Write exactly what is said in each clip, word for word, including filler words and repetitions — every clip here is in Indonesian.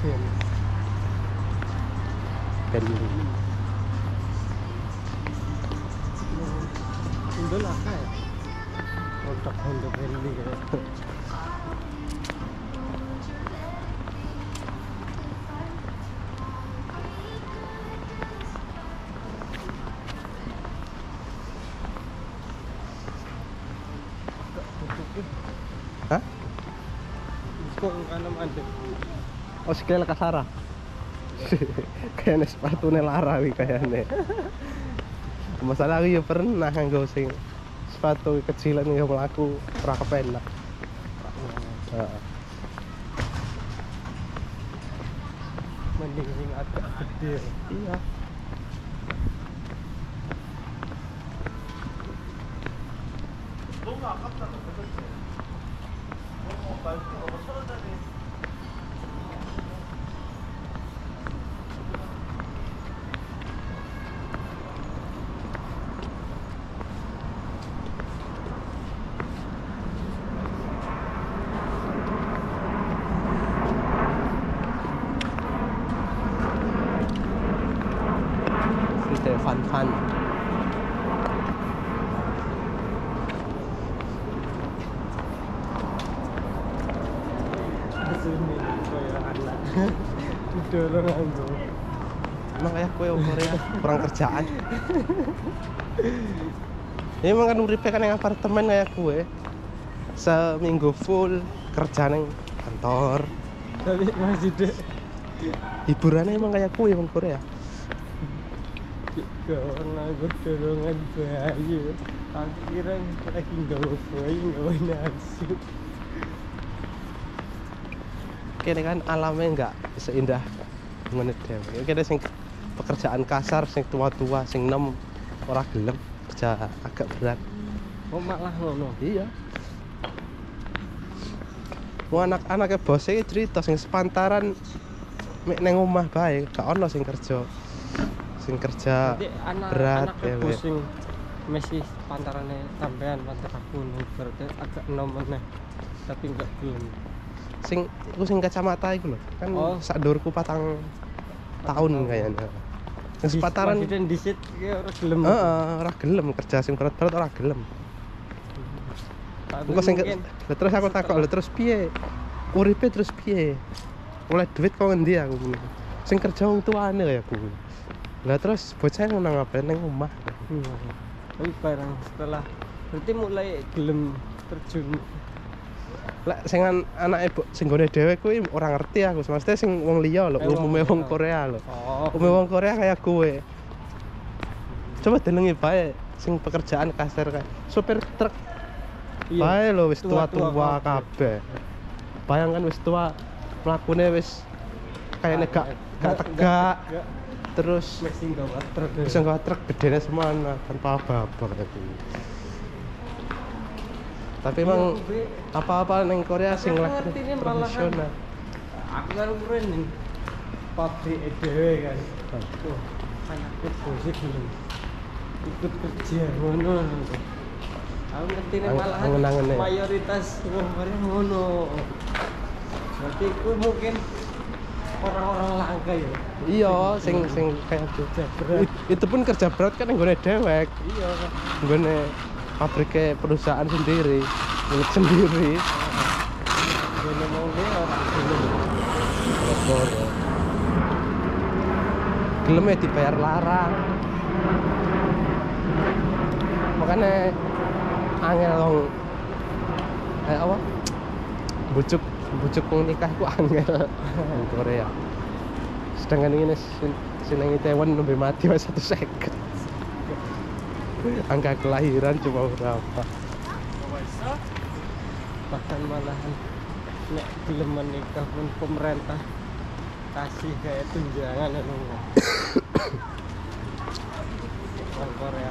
Ben. Bentley. Indo lah kayak produk Honda Bentley kayak. Hah? Kok kanam ada? Oh sekali kasara. Kayaknya sepatunya lara wi kayaknya. Masalah aku ya pernah nganggo sing sepatu kecilan yang melaku ora kepenak. Heeh. Mending sing agak gede. Iya. Kita fun-fun. Sini koyo anak. Didorong aku. Emang kayak kue Korea kurang kerjaan. Ya emang kan uripe kan yang apartemen kayak kue. Seminggu full kerja neng kantor. Tapi masih deh. Hiburannya emang kayak kue emang Korea. Karena aku dorongan bayi. Aku kira lagi nggawa bayi nggawa nafsu. Kini kan alamnya nggak seindah menit dewe. Kini sing pekerjaan kasar, sing tua-tua, sing nem ora gelem kerja agak berat. Oh malah ngono. Iya. Mau anak-anaknya bosnya cerita sing sepantaran mek neng omah bae, gak ono sing kerja. Sing kerja Jadi anak berat anak ya. pusing masih pantarannya sampean pantar aku nih berarti agak nom meneh. Tapi enggak gelem. Sing iku sing kacamata iku lho. Kan Oh. sak durku patang tahun kayaknya. Sing sepantaran Masih di sit ki ora gelem. heeh, ora gelem kerja sing berat-berat ora gelem. Tapi Engko sing mungkin lha terus aku takok lho terus piye? Uripe terus piye? Oleh duit kok ngendi aku ngono. Sing kerja wong tuane kaya aku. Lah terus bocah ngono ngapain ning omah. iya. Tapi barang setelah berarti mulai gelem terjun. Lah sing an- anake bo- sing gone dhewe kuwi ora ngerti aku. Maksudnya sing wong liya lho, Eh, wong umume wong liya. Korea lho. Oh. Umume wong Korea kayak gue. Coba denengi bae sing pekerjaan kasir kayak supir truk Iya. bae lho wis Tua-tua tua-tua kabeh. kabeh. Bayangkan wis tua mlakune wis kayaknya gak gak tegak. Terus Masih nggawa truk. bisa nggak truk gedenya semana tanpa apa-apa kayak gitu. Tapi emang apa-apa neng Korea sing lagi ngerti ini malahan. profesional. Aku kan keren nih pabrik E D W kan. Wah, anakku bosnya belum ikut kerja ngono. Aku ngerti nih Ang- malahan angen-angen ya. mayoritas wong Korea ngono. Berarti itu mungkin orang-orang langka ya. Iya, sing sing kayak gitu. Kerja berat. It- itu pun kerja berat kan nggone dewek, Iya kan. nggone pabriknya perusahaan sendiri, milik sendiri. Ngono mau dia orang belum. Gelem ya dibayar larang. Makanya angel wong eh apa? Bujuk bujuk wong nikah ku angel di Korea. Sedangkan ini sin- sinengi Taiwan lebih mati mas satu seket. Angka kelahiran cuma berapa? Bahkan malahan nek gelem menikah pun pemerintah kasih kayak tunjangan anu orang Korea.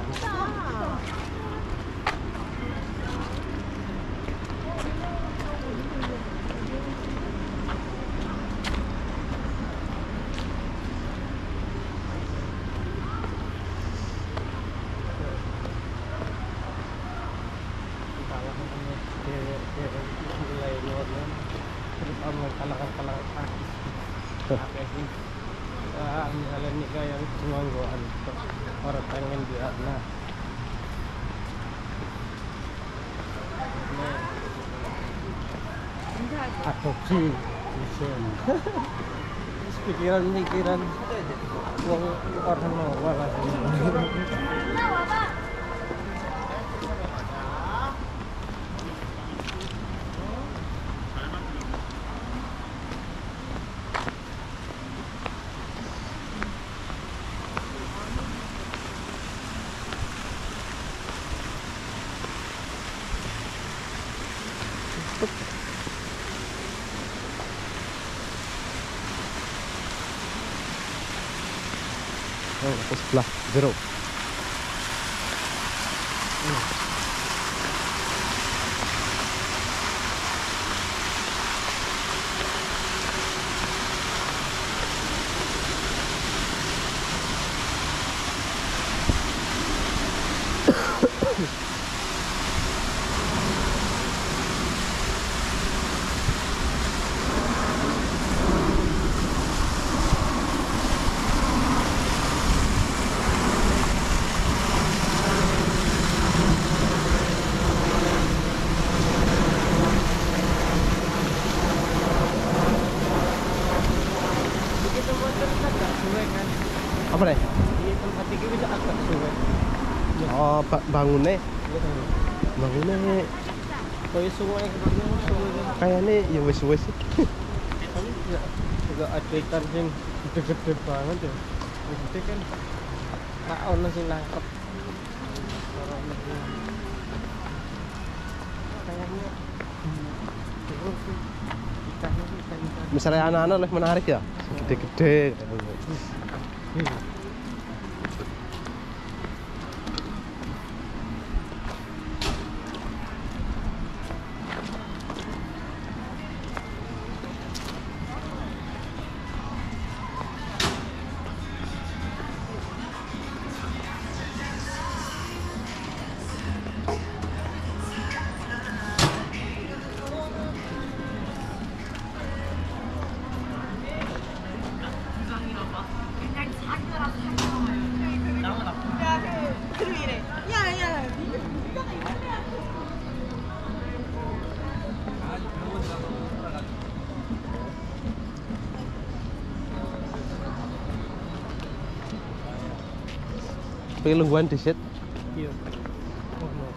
Mulai ngono terutama kalangan-kalangan artis Apa sih? Ah, misalnya nikah yang cuma goan orang pengen dia nah. Adopsi bisa. Pikiran-pikiran wong orang normal lah. Oh, ke sebelah zero. Apa nih? Ini tempat ini bisa agak suwe. Oh, ba bangunnya, bangunnya Kayak sungai kebetulan sungai. kayaknya ya wes-wes sih. Tapi juga juga ada ikan yang gede-gede banget ya. Gede kan. Pak ono sing nangkep. Kayaknya ikannya sih ikan-ikan. Misalnya anak-anak lebih menarik ya, gede-gede. Pengen lungguan di set. Iya. Oh, no.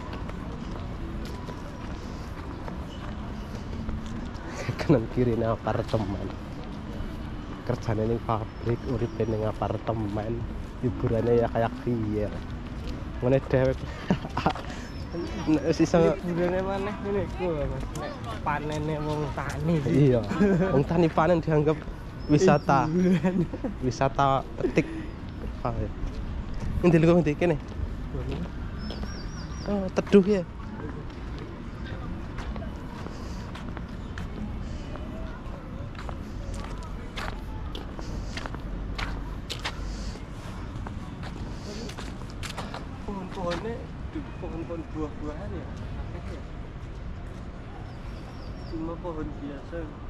Kanan kiri nih apartemen. Kerjanya ning pabrik, uripe ning apartemen. Hiburannya ya kayak piye. Ngene dhewek. Nek sisa Hiburannya mana ini ku Mas. Nek panene wong tani. iya. Wong tani panen dianggap wisata. Wisata petik. Apa ya? Ngendi lho ngendi kene? Oh, teduh ya. Pohon-pohonnya pohon-pohon buah-buahan ya. Akeh ya. Cuma pohon biasa.